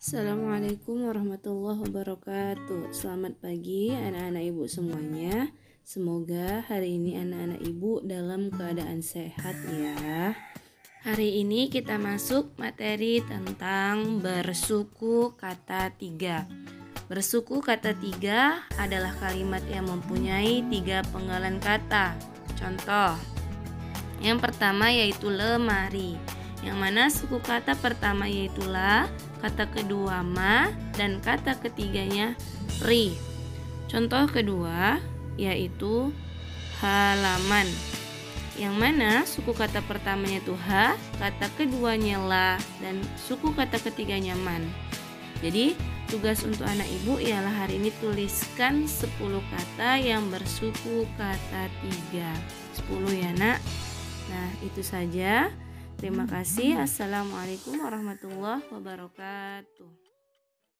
Assalamualaikum warahmatullahi wabarakatuh. Selamat pagi anak-anak ibu semuanya. Semoga hari ini anak-anak ibu dalam keadaan sehat ya. Hari ini kita masuk materi tentang bersuku kata tiga. Bersuku kata tiga adalah kalimat yang mempunyai tiga penggalan kata. Contoh, yang pertama yaitu lemari, yang mana suku kata pertama yaitu la, kata kedua ma, dan kata ketiganya ri. Contoh kedua yaitu halaman, yang mana suku kata pertamanya itu ha, kata keduanya la, dan suku kata ketiganya man. Jadi tugas untuk anak ibu ialah hari ini tuliskan 10 kata yang bersuku kata tiga. 10 ya nak. Nah itu saja. Terima kasih. Assalamualaikum warahmatullahi wabarakatuh.